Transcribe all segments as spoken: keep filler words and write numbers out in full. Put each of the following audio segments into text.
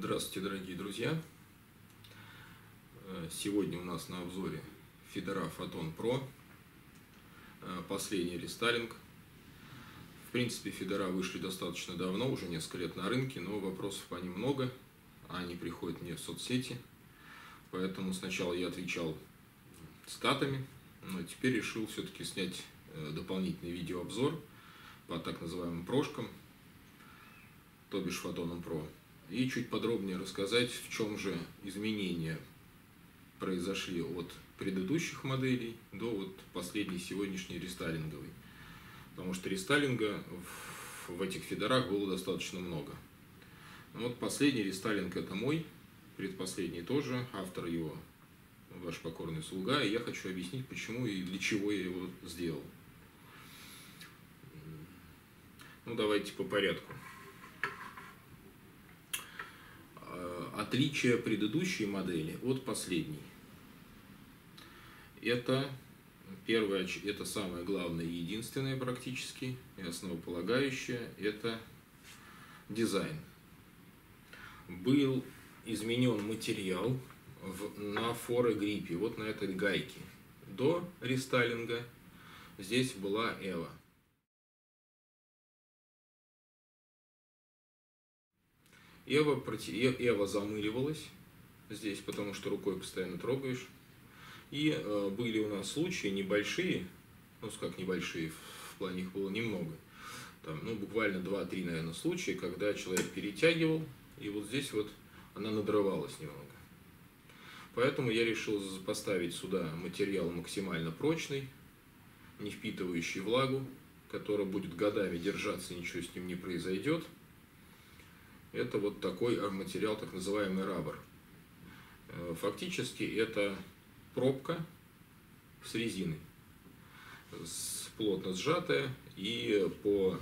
Здравствуйте, дорогие друзья! Сегодня у нас на обзоре Fedora Photon Pro, последний рестайлинг. В принципе, Fedora вышли достаточно давно, уже несколько лет на рынке, но вопросов по ним много, они приходят мне в соцсети, поэтому сначала я отвечал цитатами, но теперь решил все-таки снять дополнительный видеообзор по так называемым прошкам, то бишь Photon Pro. И чуть подробнее рассказать, в чем же изменения произошли от предыдущих моделей до вот последней сегодняшней рестайлинговой. Потому что рестайлинга в этих фидорах было достаточно много. Вот последний рестайлинг это мой, предпоследний тоже, автор его ваш покорный слуга. И я хочу объяснить, почему и для чего я его сделал. Ну давайте по порядку. Отличие предыдущей модели от последней. Это первое, это самое главное и единственное практически, и основополагающее, это дизайн. Был изменен материал в, на форегриппе, вот на этой гайке. До рестайлинга здесь была Эва. Эва, Эва замыливалась здесь, потому что рукой постоянно трогаешь. И э, были у нас случаи небольшие, ну как небольшие, в плане их было немного. Там, ну буквально два-три, наверное, случая, когда человек перетягивал, и вот здесь вот она надрывалась немного. Поэтому я решил поставить сюда материал максимально прочный, не впитывающий влагу, который будет годами держаться, ничего с ним не произойдет. Это вот такой материал, так называемый раббер. Фактически это пробка с резиной, плотно сжатая, и по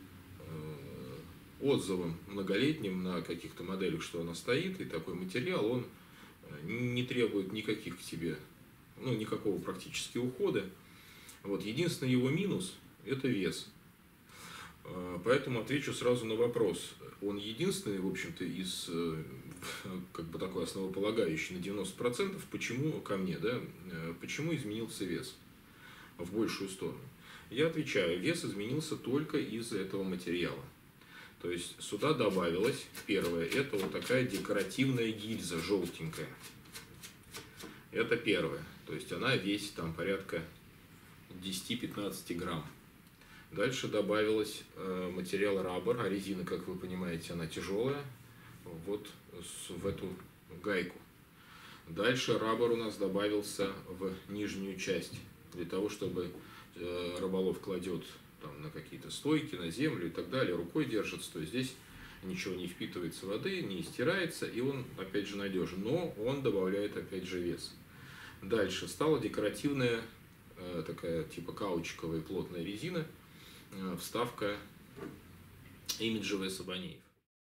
отзывам многолетним на каких-то моделях, что она стоит, и такой материал, он не требует никаких к себе, ну, никакого практически ухода. Вот. Единственный его минус – это вес. Поэтому отвечу сразу на вопрос. Он единственный, в общем-то, из, как бы такой основополагающий на девяносто процентов, почему ко мне, да, почему изменился вес в большую сторону. Я отвечаю, вес изменился только из-за этого материала. То есть сюда добавилось, первое, это вот такая декоративная гильза, желтенькая. Это первое. То есть она весит там порядка десяти-пятнадцати грамм. Дальше добавилось э, материал раббер, а резина, как вы понимаете, она тяжелая, вот в эту гайку. Дальше раббер у нас добавился в нижнюю часть, для того, чтобы э, рыболов кладет там, на какие-то стойки, на землю и так далее, рукой держится, то есть здесь ничего не впитывается воды, не стирается, и он опять же надежен, но он добавляет опять же вес. Дальше стала декоративная, э, такая типа каучуковая плотная резина, вставка имиджевая Сабанеев.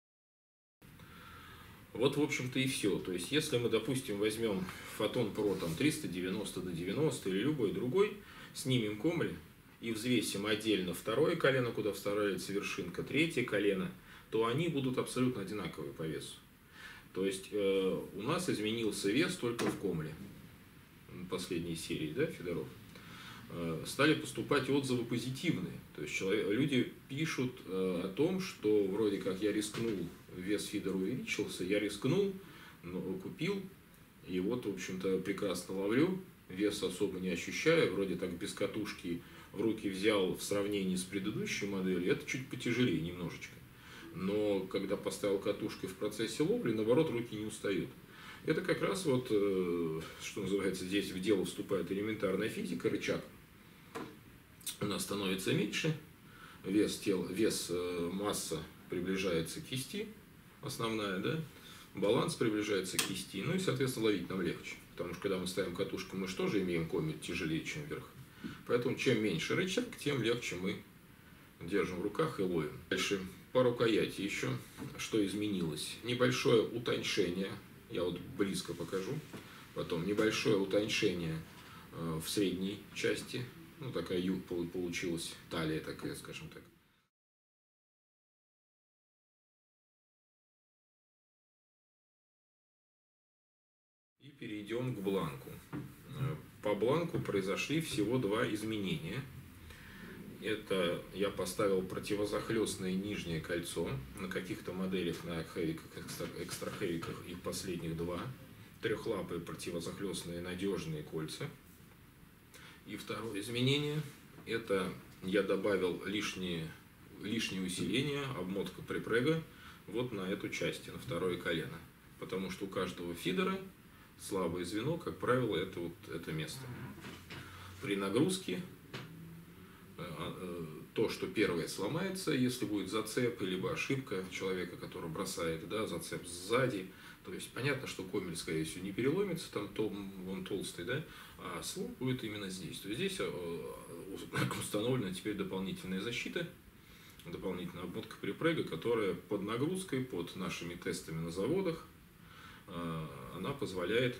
Вот, в общем-то, и все. То есть, если мы, допустим, возьмем Photon Pro там, триста девяносто на девяносто или любой другой, снимем комли и взвесим отдельно второе колено, куда вставляется вершинка, третье колено, то они будут абсолютно одинаковые по весу. То есть, э, у нас изменился вес только в комле последней серии, да, фидоров. Стали поступать отзывы позитивные. То есть человек, люди пишут э, о том, что вроде как я рискнул, вес фидера увеличился, я рискнул, но купил, и вот, в общем-то, прекрасно ловлю, вес особо не ощущаю, вроде так без катушки в руки взял в сравнении с предыдущей моделью, это чуть потяжелее немножечко. Но когда поставил катушкой в процессе ловли, наоборот, руки не устают. Это как раз вот, э, что называется, здесь в дело вступает элементарная физика, рычаг у нас становится меньше, вес тела, вес, масса приближается к кисти, основная, да, баланс приближается к кисти, ну и, соответственно, ловить нам легче, потому что когда мы ставим катушку, мы же тоже имеем комет тяжелее, чем вверх. Поэтому чем меньше рычаг, тем легче мы держим в руках и ловим. Дальше по рукояти еще, что изменилось. Небольшое утоньшение, я вот близко покажу, потом небольшое утоньшение в средней части. Ну, такая юг получилась, талия такая, скажем так. перейдем к бланку. По бланку произошли всего два изменения. Это я поставил противозахлестное нижнее кольцо. На каких-то моделях, на хэвиках, экстра-хэвиках их последних два. Трехлапые противозахлестные надежные кольца. И второе изменение, это я добавил лишнее, лишнее усиление, обмотка припрега вот на эту часть, на второе колено. Потому что у каждого фидера слабое звено, как правило, это вот это место. При нагрузке то, что первое сломается, если будет зацеп, либо ошибка человека, который бросает, да, зацеп сзади. То есть понятно, что комель, скорее всего, не переломится, там он толстый, да, а слом будет именно здесь. То есть здесь установлена теперь дополнительная защита, дополнительная обмотка припрега, которая под нагрузкой, под нашими тестами на заводах, она позволяет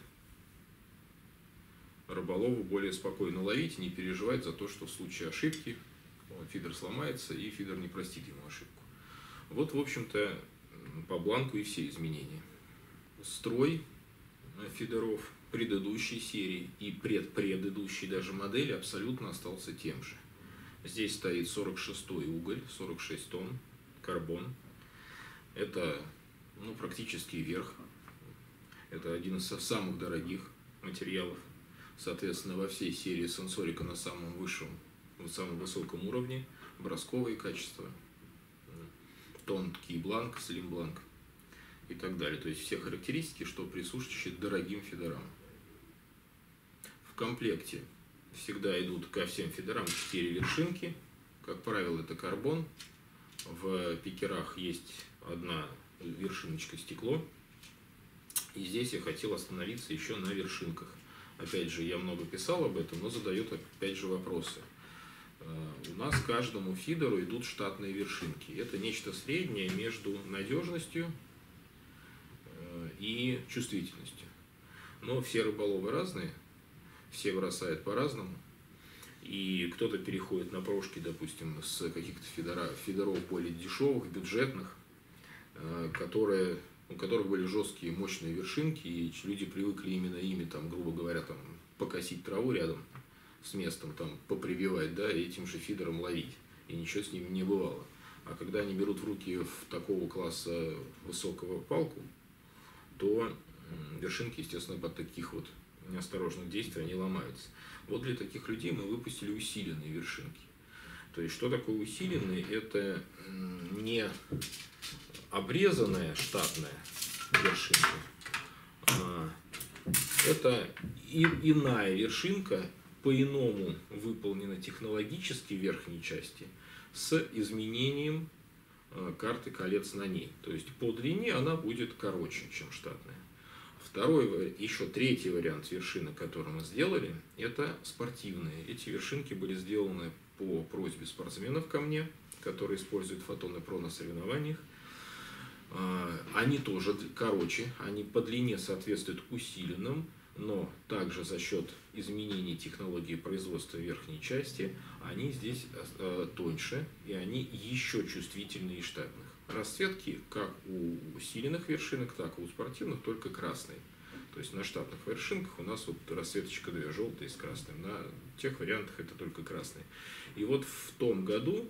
рыболову более спокойно ловить и не переживать за то, что в случае ошибки фидер сломается и фидер не простит ему ошибку. Вот, в общем-то, по бланку и все изменения. Строй фидеров предыдущей серии и предпредыдущей даже модели абсолютно остался тем же. Здесь стоит сорок шестой уголь, сорок шесть тонн, карбон. Это ну, практически верх. Это один из самых дорогих материалов. Соответственно, во всей серии сенсорика на самом высшем, на самом высоком уровне, бросковые качества, тонкий бланк, слим бланк и так далее. То есть все характеристики, что присущи дорогим фидерам. В комплекте всегда идут ко всем фидерам четыре вершинки. Как правило, это карбон. В пикерах есть одна вершиночка стекло. И здесь я хотел остановиться еще на вершинках. Опять же, я много писал об этом, но задают опять же вопросы. У нас каждому фидеру идут штатные вершинки. Это нечто среднее между надежностью и чувствительностью. Но все рыболовы разные, все бросают по-разному. И кто-то переходит на прошки, допустим, с каких-то фидеров, фидеров более дешевых, бюджетных, которые... у которых были жесткие, мощные вершинки, и люди привыкли именно ими, там, грубо говоря, там, покосить траву рядом с местом, там, попрививать, да, и этим же фидером ловить. И ничего с ними не бывало. А когда они берут в руки в такого класса высокого палку, то вершинки, естественно, под таких вот неосторожных действий они ломаются. Вот для таких людей мы выпустили усиленные вершинки. То есть, что такое усиленные? Это не обрезанная штатная вершинка. Это и иная вершинка, по-иному выполнена технологически в верхней части, с изменением карты колец на ней. То есть, по длине она будет короче, чем штатная. Второй, еще третий вариант вершинок, который мы сделали, это спортивные. Эти вершинки были сделаны по просьбе спортсменов ко мне, которые используют Photon Pro на соревнованиях. Они тоже короче, они по длине соответствуют усиленным, но также за счет изменений технологии производства верхней части, они здесь тоньше и они еще чувствительнее штатных. Расцветки как у усиленных вершинок, так и у спортивных, только красные. То есть на штатных вершинках у нас вот расцветочка две, желтая с красным. На тех вариантах это только красные. И вот в том году,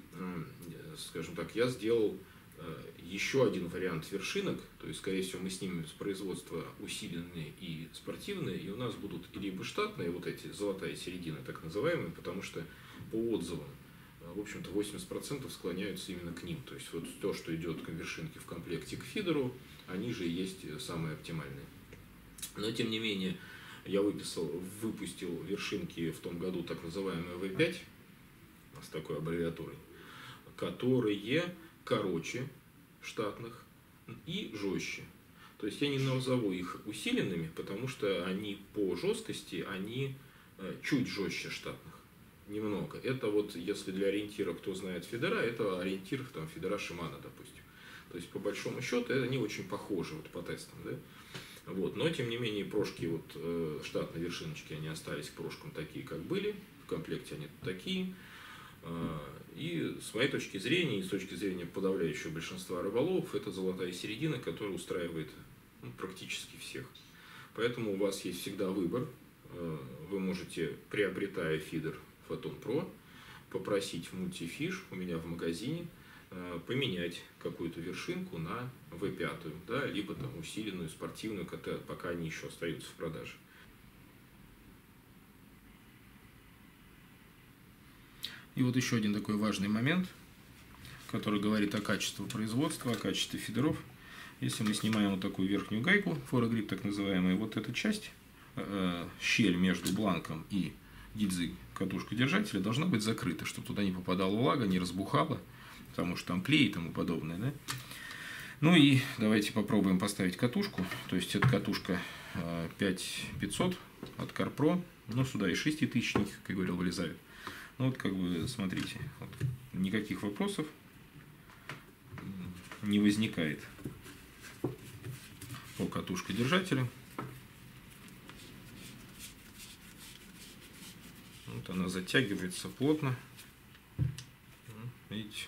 скажем так, я сделал еще один вариант вершинок. То есть, скорее всего, мы снимем с производства усиленные и спортивные. И у нас будут либо штатные, вот эти, золотая середина, так называемые, потому что по отзывам, в общем-то, восемьдесят процентов склоняются именно к ним. То есть, вот то, что идет к вершинке в комплекте к фидеру, они же и есть самые оптимальные. Но, тем не менее, я выписал, выпустил вершинки в том году, так называемые ви пять, с такой аббревиатурой, которые короче штатных и жестче. То есть, я не назову их усиленными, потому что они по жесткости, они чуть жестче штатных. Немного. Это вот, если для ориентира, кто знает фидера, это ориентир там, фидера Шимано, допустим. То есть, по большому счету, это не очень похоже вот, по тестам. Да? Вот. Но, тем не менее, прошки, вот, э, штатные вершиночки, они остались к прошкам такие, как были. В комплекте они такие. Э, и с моей точки зрения, и с точки зрения подавляющего большинства рыболовов, это золотая середина, которая устраивает ну, практически всех. Поэтому у вас есть всегда выбор. Вы можете, приобретая фидер Photon Pro, попросить в Multifish у меня в магазине поменять какую-то вершинку на ви пять, да, либо там усиленную спортивную КТ, пока они еще остаются в продаже. И вот еще один такой важный момент, который говорит о качестве производства, о качестве фидеров. Если мы снимаем вот такую верхнюю гайку, форогрип так называемый, вот эта часть, э, щель между бланком и гильзой катушка держателя должна быть закрыта, чтобы туда не попадала влага, не разбухала, потому что там клей и тому подобное. Да? Ну и давайте попробуем поставить катушку. То есть это катушка пять тысяч пятьсот от CarPro. Ну сюда и шеститысячники, как я говорил, вылезают. Ну вот как бы смотрите, вот, никаких вопросов не возникает по катушке держателя. Вот она затягивается плотно. Видите?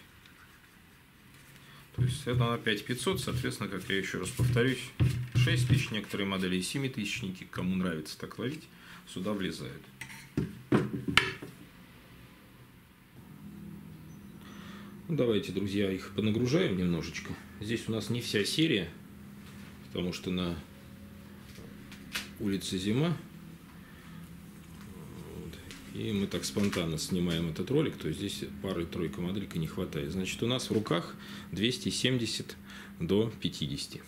То есть это на пять тысяч пятьсот, соответственно, как я еще раз повторюсь, шесть тысяч, некоторые модели и семитысячники, кому нравится так ловить, сюда влезают. Ну, давайте, друзья, их понагружаем немножечко. Здесь у нас не вся серия, потому что на улице зима. И мы так спонтанно снимаем этот ролик, то есть здесь пары-тройка моделька не хватает. Значит, у нас в руках двести семьдесят до пятидесяти.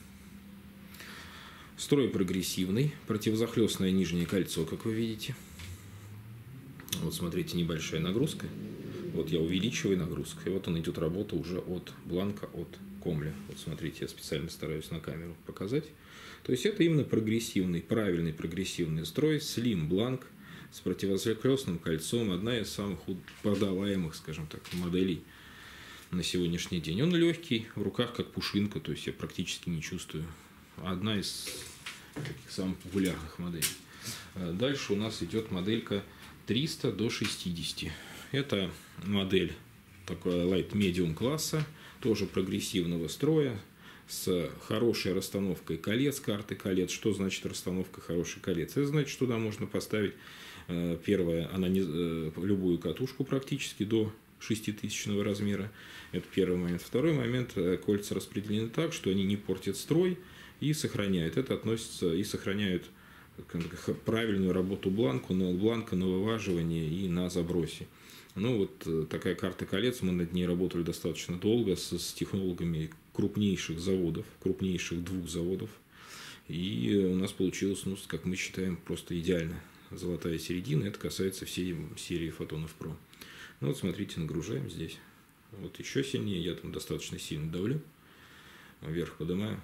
Строй прогрессивный, противозахлестное нижнее кольцо, как вы видите. Вот смотрите, небольшая нагрузка. Вот я увеличиваю нагрузку, и вот он идет работа уже от бланка, от комля. Вот смотрите, я специально стараюсь на камеру показать. То есть это именно прогрессивный, правильный прогрессивный строй, Slim бланк с противозахлестным кольцом, одна из самых продаваемых, скажем так, моделей на сегодняшний день. Он легкий, в руках как пушинка, то есть я практически не чувствую. Одна из таких самых популярных моделей. Дальше у нас идет моделька триста до шестидесяти. Это модель такой light medium класса, тоже прогрессивного строя, с хорошей расстановкой колец, карты колец. Что значит расстановка хороших колец? Это значит, что туда можно поставить, первое, она не, любую катушку практически до шеститысячного размера. Это первый момент. Второй момент, кольца распределены так, что они не портят строй и сохраняют. Это относится и сохраняют правильную работу бланку, на бланка на вываживании и на забросе. Ну вот такая карта колец, мы над ней работали достаточно долго с, с технологами крупнейших заводов, крупнейших двух заводов. И у нас получилось, ну, как мы считаем, просто идеально. Золотая середина, это касается всей серии Photonов Pro. Ну вот смотрите, нагружаем здесь. Вот еще сильнее, я там достаточно сильно давлю. Вверх поднимаю.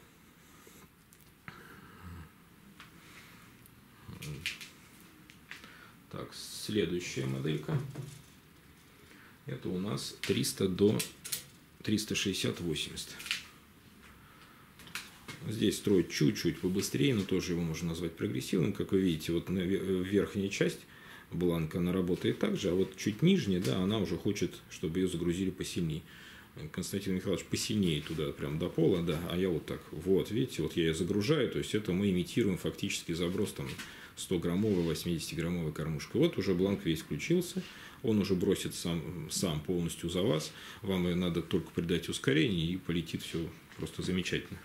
Так, следующая моделька. Это у нас триста до триста шестьдесят восемьдесят. Здесь строить чуть-чуть побыстрее, но тоже его можно назвать прогрессивным. Как вы видите, вот на верхняя часть бланка, она работает так же, а вот чуть нижняя, да, она уже хочет, чтобы ее загрузили посильнее. Константин Михайлович посильнее туда, прям до пола, да, а я вот так, вот, видите, вот я ее загружаю, то есть это мы имитируем фактически заброс там сто-граммовой, восьмидесятиграммовой кормушкой. Вот уже бланк весь включился, он уже бросит сам, сам полностью за вас, вам надо только придать ускорение, и полетит все просто замечательно.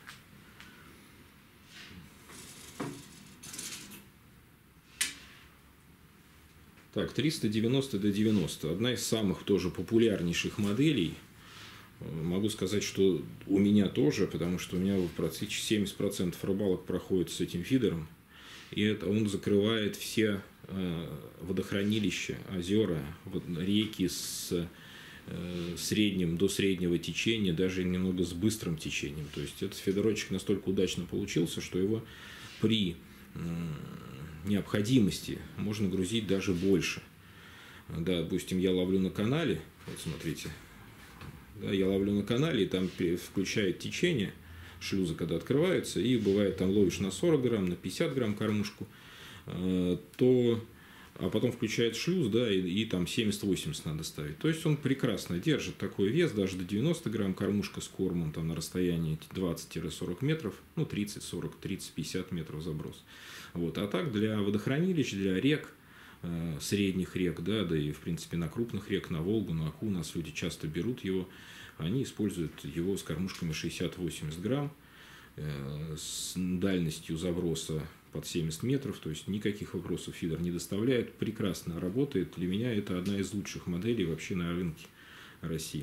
Так, триста девяносто до девяноста. Одна из самых тоже популярнейших моделей. Могу сказать, что у меня тоже, потому что у меня практически семьдесят процентов рыбалок проходит с этим фидером. И это он закрывает все водохранилища, озера, реки с средним до среднего течения, даже немного с быстрым течением. То есть этот фидерочек настолько удачно получился, что его при необходимости можно грузить даже больше. Да, допустим, я ловлю на канале, вот смотрите, да, я ловлю на канале, и там включает течение, шлюзы когда открываются, и бывает там ловишь на сорок грамм, на пятьдесят грамм кормушку, то а потом включает шлюз, да, и, и там семьдесят-восемьдесят надо ставить. То есть он прекрасно держит такой вес, даже до девяноста грамм, кормушка с кормом там на расстоянии двадцать-сорок метров, ну тридцать, сорок, тридцать, пятьдесят метров заброс. Вот. А так для водохранилищ, для рек, э, средних рек, да, да и в принципе на крупных рек, на Волгу, на Аку у нас люди часто берут его, они используют его с кормушками шестьдесят-восемьдесят грамм, э, с дальностью заброса под семьдесят метров, то есть никаких вопросов фидер не доставляет, прекрасно работает. Для меня это одна из лучших моделей вообще на рынке России.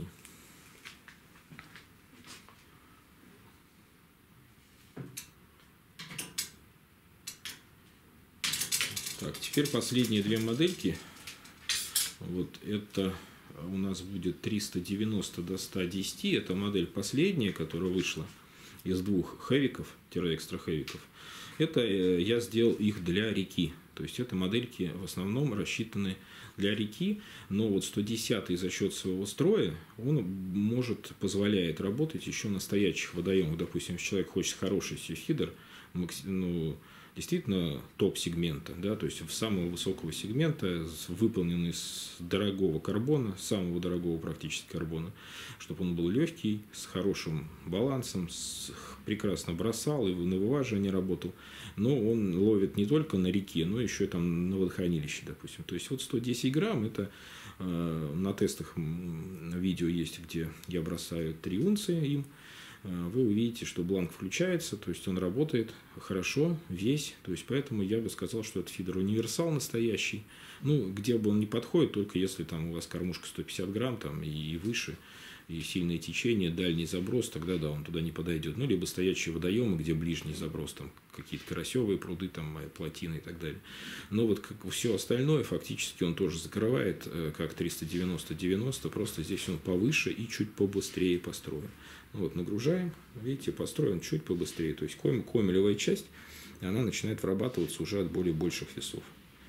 Так, теперь последние две модельки. Вот это у нас будет триста девяносто до ста десяти, это модель последняя, которая вышла из двух хэвиков, экстра хэвиков. Это я сделал их для реки. То есть это модельки в основном рассчитаны для реки, но вот сто десятый за счет своего строя он может, позволяет работать еще на стоячих водоемах. Допустим, если человек хочет хороший фидер, ну, действительно топ-сегмента, да, то есть в самого высокого сегмента, выполненный с дорогого карбона, самого дорогого практически карбона, чтобы он был легкий, с хорошим балансом, с, прекрасно бросал и на вываживании работал, но он ловит не только на реке, но еще и там на водохранилище, допустим. То есть вот сто десять грамм, это э, на тестах видео есть, где я бросаю три унции им. Вы увидите, что бланк включается, то есть он работает хорошо, весь. То есть поэтому я бы сказал, что это фидер универсал настоящий. Ну, где бы он не подходит, только если там у вас кормушка сто пятьдесят грамм там, и выше, и сильное течение, дальний заброс, тогда да, он туда не подойдет. Ну, либо стоячие водоемы, где ближний заброс, там какие-то карасевые пруды, там плотины и так далее. Но вот как все остальное, фактически он тоже закрывает, как триста девяносто девяносто, просто здесь он повыше и чуть побыстрее построен. Вот, нагружаем, видите, построен чуть побыстрее. То есть комелевая часть, она начинает вырабатываться уже от более больших весов.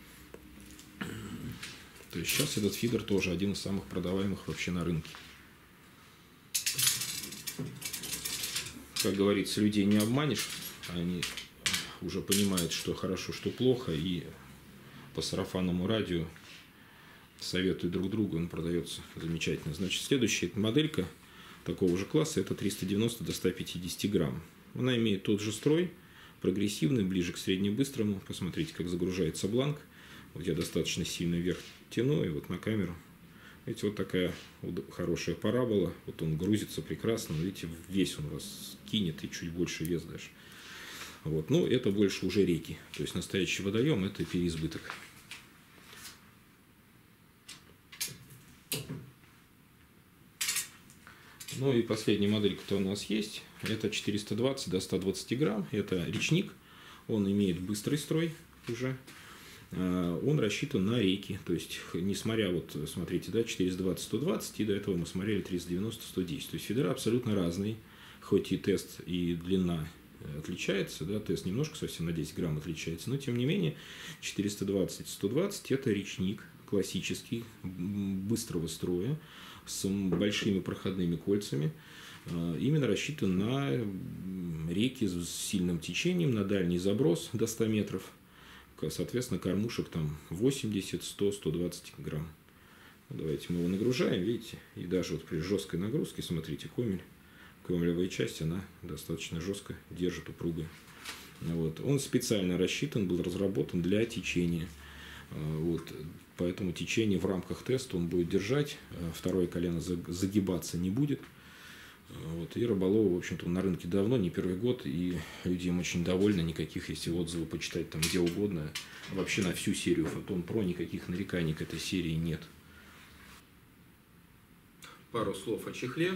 То есть сейчас этот фидер тоже один из самых продаваемых вообще на рынке. Как говорится, людей не обманешь, они уже понимают, что хорошо, что плохо, и по сарафанному радио советуют друг другу, он продается замечательно. Значит, следующая моделька такого же класса, это триста девяносто до ста пятидесяти грамм. Она имеет тот же строй, прогрессивный, ближе к среднебыстрому. Посмотрите, как загружается бланк. Вот я достаточно сильно вверх тяну, и вот на камеру. Видите, вот такая хорошая парабола. Вот он грузится прекрасно. Видите, весь он вас кинет и чуть больше вес даже. Вот. Но это больше уже реки. То есть настоящий водоем – это переизбыток. Ну и последняя модель, которая у нас есть, это четыреста двадцать до ста двадцати грамм. Это речник. Он имеет быстрый строй уже. Он рассчитан на реки. То есть, несмотря, вот смотрите, да, четыреста двадцать сто двадцать, и до этого мы смотрели триста девяносто сто десять. То есть фидеры абсолютно разные. Хоть и тест и длина отличается, да, тест немножко совсем на десять грамм отличается, но тем не менее четыреста двадцать сто двадцать это речник классический, быстрого строя, с большими проходными кольцами, именно рассчитан на реки с сильным течением, на дальний заброс до ста метров, соответственно, кормушек там восемьдесят, сто, сто двадцать грамм. Давайте мы его нагружаем, видите, и даже вот при жесткой нагрузке, смотрите, комель, комелевая часть, она достаточно жестко держит, упругая. Вот. Он специально рассчитан, был разработан для течения. Вот. Поэтому течение в рамках теста он будет держать, второе колено загибаться не будет. Вот. И рыболовы, в общем-то, на рынке давно, не первый год, и люди им очень довольны, никаких, если отзывы почитать там где угодно, вообще на всю серию Photon Pro никаких нареканий к этой серии нет. Пару слов о чехле.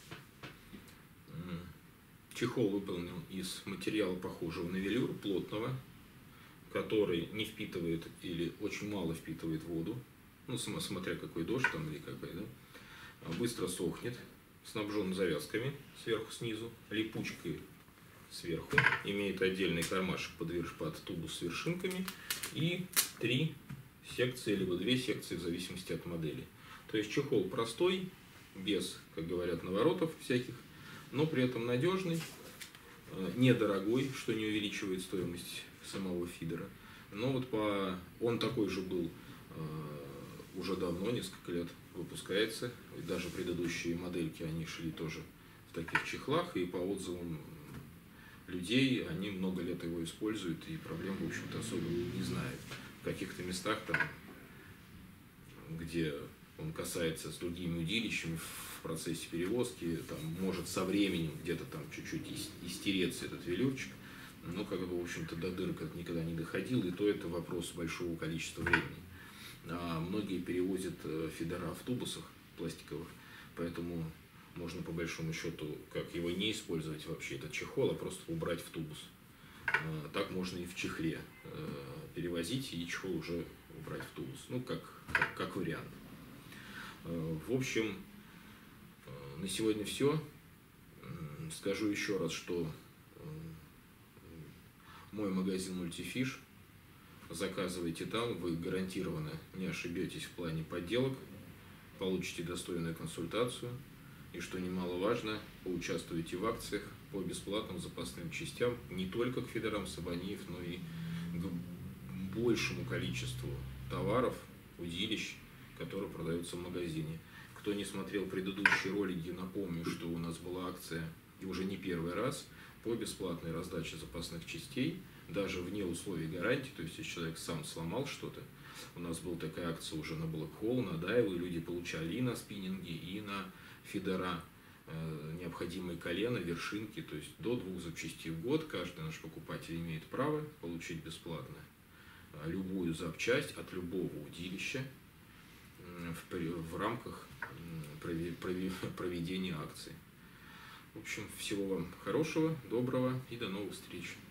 Чехол выполнен из материала, похожего на велюр, плотного, который не впитывает или очень мало впитывает воду, ну, смотря какой дождь там или какой, да, быстро сохнет, снабжен завязками сверху, снизу, липучкой сверху, имеет отдельный кармашек под, верш... под тубус с вершинками и три секции, либо две секции в зависимости от модели. То есть чехол простой, без, как говорят, наворотов всяких, но при этом надежный, недорогой, что не увеличивает стоимость самого фидера. Но вот по... он такой же был уже давно, несколько лет выпускается. И даже предыдущие модельки, они шли тоже в таких чехлах. И по отзывам людей, они много лет его используют. И проблем, в общем-то, особо не знают. В каких-то местах, там, где он касается с другими удилищами в процессе перевозки, там, может со временем где-то там чуть-чуть истереться этот велюрчик. Но, как бы, в общем-то, до дырок это никогда не доходил. И то это вопрос большого количества времени. А многие перевозят фидера в тубусах пластиковых, поэтому можно по большому счету, как его не использовать вообще, этот чехол, а просто убрать в тубус. Так можно и в чехле перевозить, и чехол уже убрать в тубус. Ну, как, как, как вариант. В общем, на сегодня все. Скажу еще раз, что мой магазин Multifish. Заказывайте там, вы гарантированно не ошибетесь в плане подделок, получите достойную консультацию и, что немаловажно, поучаствуйте в акциях по бесплатным запасным частям не только к фидерам Сабаниев, но и к большему количеству товаров, удилищ, которые продаются в магазине. Кто не смотрел предыдущие ролики, напомню, что у нас была акция, и уже не первый раз, по бесплатной раздаче запасных частей, даже вне условий гарантии, то есть если человек сам сломал что-то. У нас была такая акция уже на Black Hole, на Дайву, и люди получали и на спиннинги, и на фидера э, необходимые колена, вершинки, то есть до двух запчастей в год каждый наш покупатель имеет право получить бесплатно любую запчасть от любого удилища э, в, в рамках э, проведения акции. В общем, всего вам хорошего, доброго и до новых встреч.